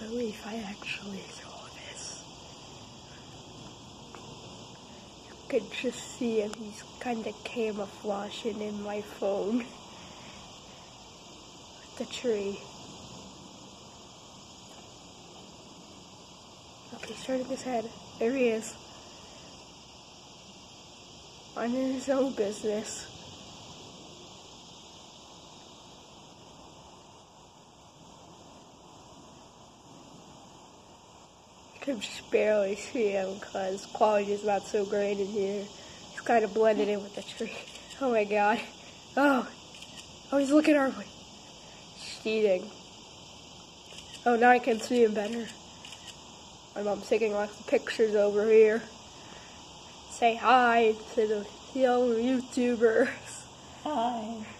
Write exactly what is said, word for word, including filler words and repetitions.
believe I actually saw this. You could just see him, he's kind of camouflaging in my phone. The tree. Okay, he's turning his head. There he is. Minding his own business. I can just barely see him because quality is not so great in here. He's kind of blended in with the tree. Oh my god. Oh. Oh, he's looking our way. He's eating. Oh, now I can see him better. My mom's taking lots of pictures over here. Say hi to the young YouTubers. Hi.